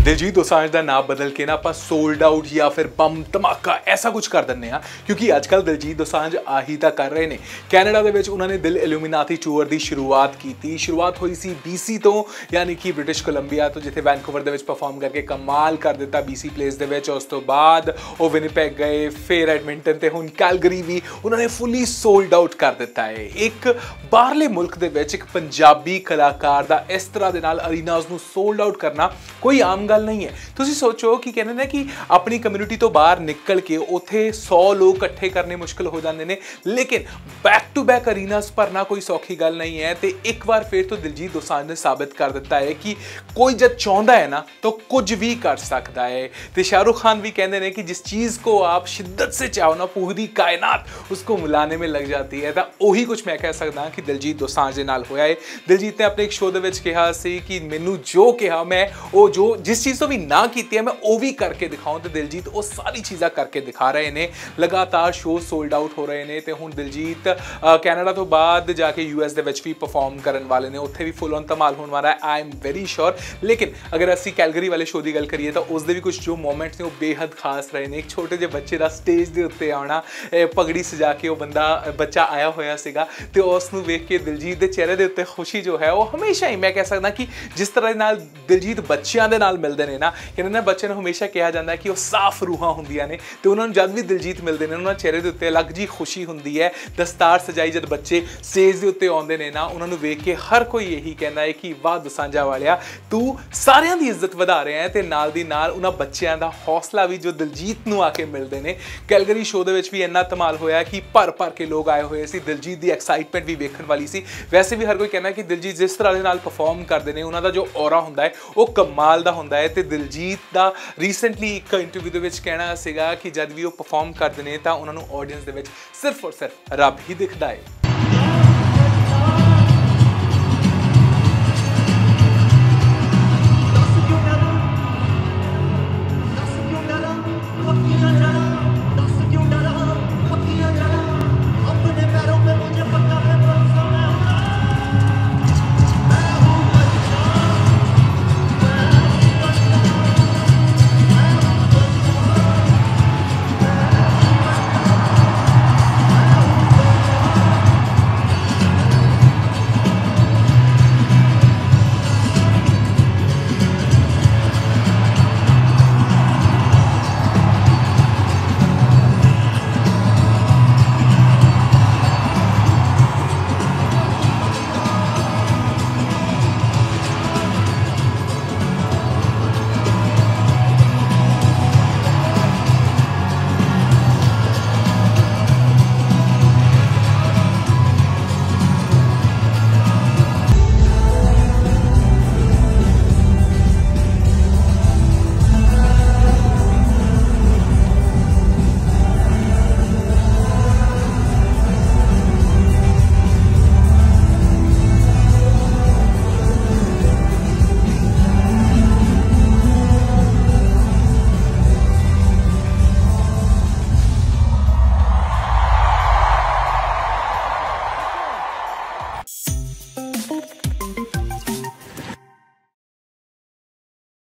दिलजीत दोसांझ का नाम बदल के ना आप सोल्ड आउट या फिर बम धमाका ऐसा कुछ कर दें क्योंकि अजकल दिलजीत दोसांझ आही तो कर रहे हैं। कैनेडा के उन्होंने दिल इल्यूमिनाती टूर की शुरुआत की थी। शुरुआत हुई सी BC तो यानी कि ब्रिटिश कोलंबिया तो जिथे वैनकूवर के परफॉर्म करके कमाल कर दिता BC प्लेस के। उस तो बाद वो विनिपेग गए, फिर एडमिंटन ते हुण कैलगरी भी उन्होंने फुली सोल्ड आउट कर दिता है। एक बाहरले मुल्क के एक पंजाबी कलाकार का इस तरह के नाल अरीनाज नूं सोल्ड आउट करना कोई आम गल नहीं है। तुसीं सोचो कि कहने ना कि अपनी कम्यूनिटी तो बाहर निकल के उत्थे 100 लोग इकट्ठे करने मुश्किल हो जाते हैं, लेकिन बैक टू बैक अरीनास भरना कोई सौखी गल नहीं है। तो एक बार फिर तो दिलजीत दोसांझ ने साबित कर दिता है कि कोई जब चाहता है ना तो कुछ भी कर सकता है। तो शाहरुख खान भी कहते हैं कि जिस चीज़ को आप शिद्दत से चाहो ना पूरी कायनात उसको मिलाने में लग जाती है। तो वही कुछ मैं कह सकता कि दिलजीत दोसांझ के नाल होया है। दिलजीत ने अपने एक शो के कहा सी कि मैनू जो कहा मैं वो जो जिस चीज़ तो भी ना की है मैं वो भी करके दिखाऊं। तो दिलजीत वो सारी चीज़ा करके दिखा रहे हैं। लगातार शो सोल्ड आउट हो रहे हैं। तो हुण दिलजीत कैनेडा तो बाद जाके US के भी परफॉर्म करने वाले ने, उत्थे भी फुल ऑन धमाल होने वाला है, आई एम वेरी श्योर। लेकिन अगर असी कैलगरी वाले शो की गल करिए तो उसके भी कुछ जो मोमेंट्स ने वो बेहद खास रहे हैं। एक छोटे जे बच्चे का स्टेज के उत्ते आना, पगड़ी सजा के वो बच्चा आया होया सीगा तो उसनूं वेख के दिलजीत के चेहरे के उत्ते खुशी जो है वो हमेशा ही मैं कह सकदा कि जिस तरह नाल दिलजीत बच्चों के नाल मिलते हैं ना, कहते हैं बच्चे हमेशा कहा जाता है कि वो साफ रूहां होंदियां ने। तो उन्होंने जब भी दिलजीत मिलते हैं उन्होंने चेहरे के उत्ते अलग जी खुशी होंदी है। दस्तार सजाई जब बच्चे स्टेज के उत्ते आउंदे ने ना, उन्होंने वेख के हर कोई यही कहता है कि वाह दोसांझा वालिया तू सारियां दी इज्जत वधा रहा है। तो नाल दी नाल उन्हां बच्चों का हौसला भी जो दिलजीत नूं आके मिलते हैं। कैलगरी शो के भी इन्ना धमाल होया कि भर के लोग आए हुए सी। दिलजीत की एक्साइटमेंट भी वेखण वाली सी। वैसे भी हर कोई कहना है कि दिलजीत जिस तरह के नाल परफॉर्म करते हैं उन्होंने जो ऑरा होंदा है वो कमाल का होंदा है। तो दिलजीत का रीसेंटली एक इंटरव्यू के कहना सीगा कि जब भी वो परफॉर्म करते हैं तो उन्होंने ऑडियंस के सिर्फ और सिर्फ रब ही दिखता है।